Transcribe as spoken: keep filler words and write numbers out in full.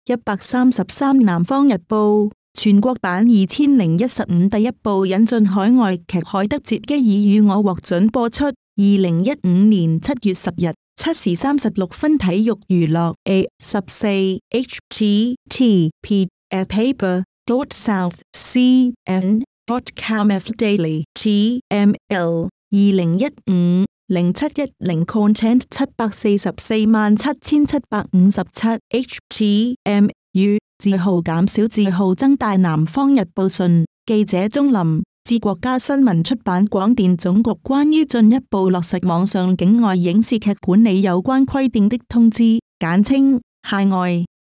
一百三十三南方日報全國版二千零一十五第一部引進海外劇《海德哲基爾與我》獲准播出。二零一五年七月十日七時三十六分體育娛樂 A 十四 H T T P at paper dot south c n dot com f daily T M L 二零一五零七一零 content 七百四十四萬七千七百五十七 H T M U 字號減少字號增大南方日報訊記者鍾林自國家新聞出版廣電總局關於進一步落實網上境外影視劇管理有關規定的通知，簡稱海外